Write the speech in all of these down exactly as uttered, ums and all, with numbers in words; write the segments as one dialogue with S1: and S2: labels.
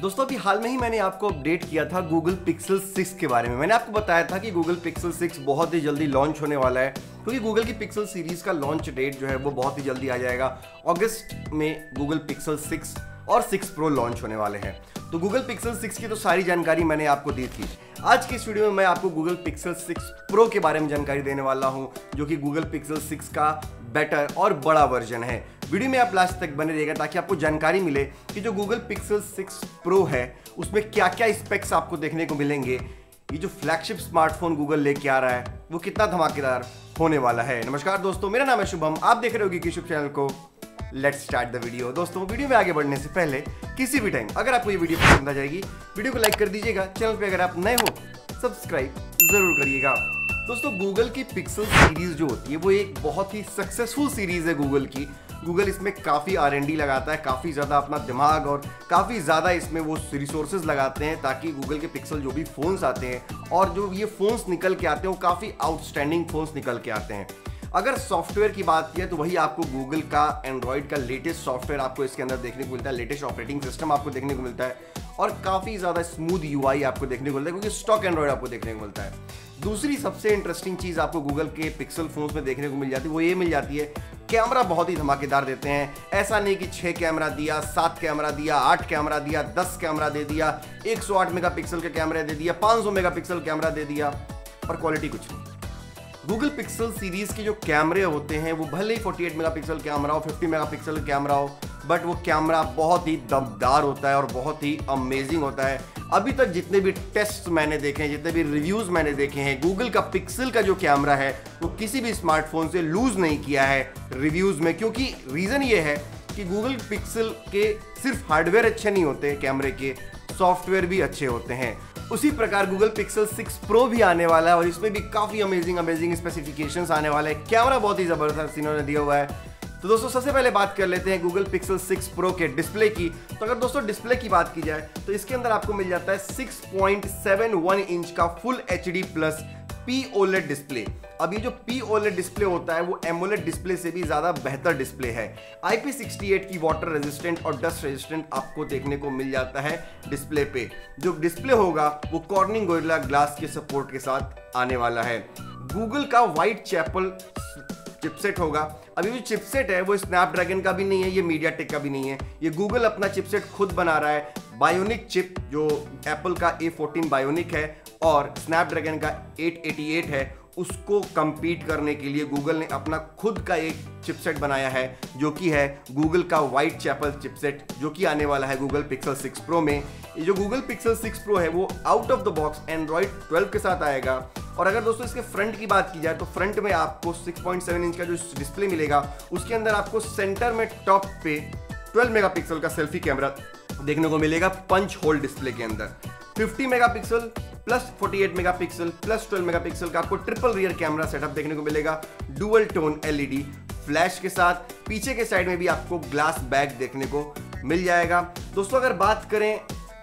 S1: दोस्तों अभी हाल में ही मैंने आपको अपडेट किया था गूगल पिक्सल सिक्स के बारे में। मैंने आपको बताया था कि गूगल पिक्सल सिक्स बहुत ही जल्दी लॉन्च होने वाला है, क्योंकि गूगल की पिक्सल सीरीज का लॉन्च डेट जो है वो बहुत ही जल्दी आ जाएगा। अगस्त में गूगल पिक्सल सिक्स और सिक्स प्रो लॉन्च होने वाले हैं। तो गूगल पिक्सल सिक्स की तो सारी जानकारी मैंने आपको दी थी। आज की इस वीडियो में मैं आपको गूगल पिक्सल सिक्स प्रो के बारे में जानकारी देने वाला हूं, जो कि गूगल पिक्सल सिक्स का बेटर और बड़ा वर्जन है। वीडियो में आप लास्ट तक बने रहिएगा ताकि आपको जानकारी मिले कि जो गूगल पिक्सल सिक्स प्रो है उसमें क्या क्या स्पेक्स आपको देखने को मिलेंगे। ये जो फ्लैगशिप स्मार्टफोन गूगल लेके आ रहा है वो कितना धमाकेदार होने वाला है। नमस्कार दोस्तों, मेरा नाम है शुभम, आप देख रहे हो की शुभ चैनल को। Let's start the video. दोस्तों वीडियो में आगे बढ़ने से पहले किसी भी टाइम अगर आपको ये वीडियो पसंद आ जाएगी, वीडियो को लाइक कर दीजिएगा। चैनल पे अगर आप नए हो सब्सक्राइब जरूर करिएगा। दोस्तों गूगल की पिक्सल सीरीज जो होती है वो एक बहुत ही सक्सेसफुल सीरीज है गूगल की। गूगल इसमें काफ़ी आर एन डी लगाता है, काफ़ी ज़्यादा अपना दिमाग और काफ़ी ज़्यादा इसमें वो रिसोर्सेज लगाते हैं ताकि गूगल के पिक्सल जो भी फ़ोन्स आते हैं और जो ये फ़ोन्स निकल के आते हैं वो काफ़ी आउटस्टैंडिंग फ़ोन्स निकल के आते हैं। अगर सॉफ्टवेयर की बात की तो वही आपको गूगल का एंड्रॉइड का लेटेस्ट सॉफ्टवेयर आपको इसके अंदर देखने को मिलता है, लेटेस्ट ऑपरेटिंग सिस्टम आपको देखने को मिलता है और काफ़ी ज़्यादा स्मूथ यू आई आपको देखने को मिलता है, क्योंकि स्टॉक एंड्रॉइड आपको देखने को मिलता है। दूसरी सबसे इंटरेस्टिंग चीज़ आपको गूगल के पिक्सल फोन्स में देखने को मिल जाती है वो ये मिल जाती है, कैमरा बहुत ही धमाकेदार देते हैं। ऐसा नहीं कि छः कैमरा दिया, सात कैमरा दिया, आठ कैमरा दिया, दस कैमरा दे दिया, एक सौ आठ मेगापिक्सल का कैमरा दे दिया, पाँच सौ मेगापिक्सल कैमरा दे दिया और क्वालिटी कुछ नहीं। गूगल पिक्सल सीरीज के जो कैमरे होते हैं वो भले ही अड़तालीस मेगापिक्सल कैमरा हो, पचास मेगापिक्सल कैमरा हो, बट वो कैमरा बहुत ही दमदार होता है और बहुत ही अमेजिंग होता है। अभी तक जितने भी टेस्ट मैंने देखे हैं, जितने भी रिव्यूज मैंने देखे हैं, गूगल का पिक्सल का जो कैमरा है वो किसी भी स्मार्टफोन से लूज नहीं किया है रिव्यूज में, क्योंकि रीजन ये है कि गूगल पिक्सल के सिर्फ हार्डवेयर अच्छे नहीं होते, कैमरे के सॉफ्टवेयर भी अच्छे होते हैं। उसी प्रकार गूगल पिक्सल सिक्स प्रो भी आने वाला है और इसमें भी काफी अमेजिंग अमेजिंग स्पेसिफिकेशंस आने वाले हैं। कैमरा बहुत ही जबरदस्त इन्होंने दिया हुआ है। तो दोस्तों सबसे पहले बात कर लेते हैं गूगल पिक्सल सिक्स प्रो के डिस्प्ले की। तो अगर दोस्तों डिस्प्ले की बात की जाए तो इसके अंदर आपको मिल जाता है six point seven one inch का full H D plus P OLED display. अब ये जो पी ओलेड डिस्प्ले होता है वो एमोलेड डिस्प्ले से भी ज्यादा बेहतर डिस्प्ले है। आई पी सिक्सटी एट की वाटर रेजिस्टेंट और डस्ट रेजिस्टेंट आपको देखने को मिल जाता है डिस्प्ले पे। जो डिस्प्ले होगा वो कॉर्निंग गोरिल्ला ग्लास के सपोर्ट के साथ आने वाला है। गूगल का व्हाइट चैपल चिपसेट होगा। अभी जो चिपसेट है वो स्नैपड्रैगन का भी नहीं है, ये मीडियाटेक का भी नहीं है, ये गूगल अपना चिपसेट खुद बना रहा है। बायोनिक चिप जो एप्पल का ए फोर्टीन बायोनिक है और स्नैपड्रैगन का एट एटी एट है, उसको कंपीट करने के लिए गूगल ने अपना खुद का एक चिपसेट बनाया है, जो कि है गूगल का व्हाइट चैपल चिपसेट, जो कि आने वाला है गूगल पिक्सल सिक्स प्रो में। ये जो गूगल पिक्सल सिक्स प्रो है वो out of the box Android twelve के साथ आएगा। और अगर दोस्तों इसके फ्रंट की बात की जाए तो फ्रंट में आपको सिक्स पॉइंट सेवन इंच का जो डिस्प्ले मिलेगा उसके अंदर आपको सेंटर में टॉप पे ट्वेल्व मेगापिक्सल का सेल्फी कैमरा देखने को मिलेगा पंच होल डिस्प्ले के अंदर। फिफ्टी मेगापिक्सल प्लस अड़तालीस मेगापिक्सल प्लस ट्वेल्व मेगापिक्सल का आपको ट्रिपल रियर कैमरा सेटअप देखने को मिलेगा dual tone L E D flash के साथ। पीछे के साइड में भी आपको ग्लास बैग देखने को मिल जाएगा। दोस्तों अगर बात करें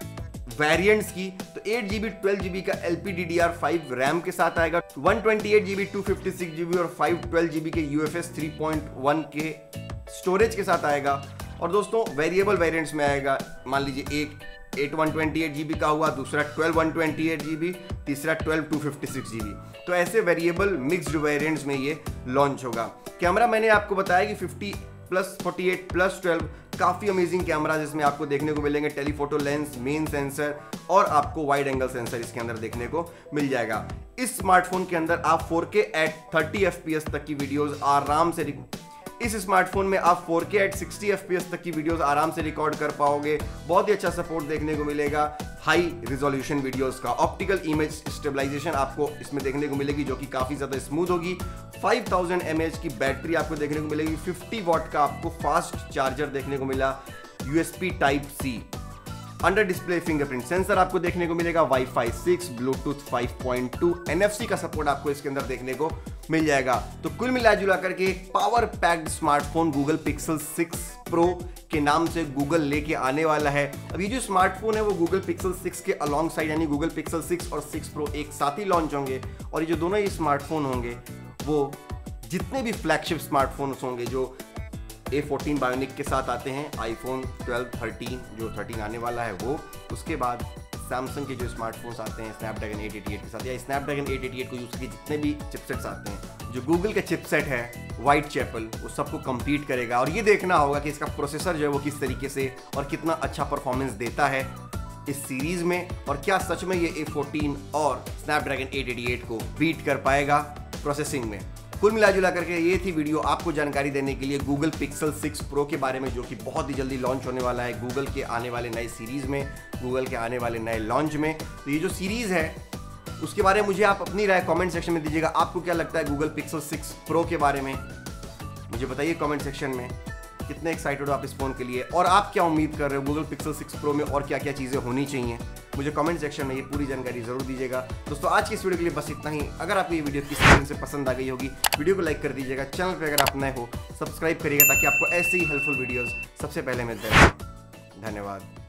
S1: वेरिएंट्स की तो eight G B twelve G B का L P D D R five RAM के साथ आएगा, one twenty eight G B two fifty six G B और फाइव ट्वेल्व जी बी के U F S three point one के storage के साथ आएगा। और दोस्तों वेरिएबल वेरिएंट्स में आएगा, मान लीजिए एक eight one twenty eight G B का हुआ, दूसरा twelve one twenty eight G B, तीसरा twelve two fifty six G B. तो ऐसे वेरिएबल मिक्स्ड वेरिएंट्स में ये लॉन्च होगा। कैमरा मैंने आपको बताया कि fifty plus forty eight plus twelve काफ़ी अमेजिंग कैमरा जिसमें आपको देखने को मिलेंगे टेलीफोटो लेंस, मेन सेंसर और आपको वाइड एंगल सेंसर इसके अंदर देखने को मिल जाएगा। इस स्मार्टफोन के अंदर आप four K at thirty F P S तक की वीडियोस आराम से इस स्मार्टफोन में आप four K at sixty F P S तक की वीडियोस आराम से रिकॉर्ड कर पाओगे। बहुत ही अच्छा सपोर्ट देखने को मिलेगा हाई रिजोल्यूशन वीडियोस का। ऑप्टिकल इमेज स्टेबलाइजेशन आपको इसमें देखने को मिलेगी जो कि काफ़ी ज़्यादा स्मूथ होगी। Five thousand M A H की बैटरी आपको देखने को मिलेगी। फिफ्टी वॉट का आपको फास्ट चार्जर देखने को मिला। U S B type C, under display fingerprint sensor आपको देखने को मिलेगा। WiFi six, Bluetooth five point two, N F C का सपोर्ट आपको इसके अंदर देखने को मिल जाएगा। तो कुल मिला जुला करके एक power packed smartphone Google Pixel six pro के नाम से गूगल लेके आने वाला है। अब ये जो स्मार्टफोन है वो गूगल पिक्सल सिक्स के अलॉन्ग साइड यानी गूगल पिक्सल सिक्स और सिक्स प्रो एक साथ ही लॉन्च होंगे। और ये जो दोनों ही स्मार्टफोन होंगे वो जितने भी फ्लैगशिप स्मार्टफोन्स होंगे जो ए फोर्टीन बायोनिक के साथ आते हैं, आईफोन ट्वेल्व, थर्टीन जो थर्टीन आने वाला है वो, उसके बाद सैमसंग के जो स्मार्टफोन्स आते हैं स्नैपड्रैगन एट एटी एट के साथ, या स्नैपड्रैगन एट एटी एट को यूज़ करके जितने भी चिपसेट्स आते हैं, जो गूगल का चिपसेट है वाइट चैपल, वो सबको कम्पीट करेगा। और ये देखना होगा कि इसका प्रोसेसर जो है वो किस तरीके से और कितना अच्छा परफॉर्मेंस देता है इस सीरीज़ में, और क्या सच में ये ए फोर्टीन और स्नैपड्रैगन एट एटी एट को बीट कर पाएगा प्रोसेसिंग में। कुल मिला जुला करके ये थी वीडियो आपको जानकारी देने के लिए गूगल पिक्सल सिक्स प्रो के बारे में, जो कि बहुत ही जल्दी लॉन्च होने वाला है गूगल के आने वाले नए सीरीज़ में, गूगल के आने वाले नए लॉन्च में। तो ये जो सीरीज़ है उसके बारे में मुझे आप अपनी राय कमेंट सेक्शन में दीजिएगा। आपको क्या लगता है गूगल पिक्सल सिक्स प्रो के बारे में, मुझे बताइए कमेंट सेक्शन में। कितने एक्साइटेड हो आप इस फ़ोन के लिए, और आप क्या उम्मीद कर रहे हो गूगल पिक्सल सिक्स प्रो में और क्या क्या चीज़ें होनी चाहिए, मुझे कमेंट सेक्शन में ये पूरी जानकारी ज़रूर दीजिएगा। दोस्तों आज की इस वीडियो के लिए बस इतना ही। अगर आपको ये वीडियो किसी तरह से पसंद आ गई होगी, वीडियो को लाइक कर दीजिएगा। चैनल पर अगर आप नए हो सब्सक्राइब करिएगा ताकि आपको ऐसे ही हेल्पफुल वीडियोज़ सबसे पहले मिलते रहें। धन्यवाद।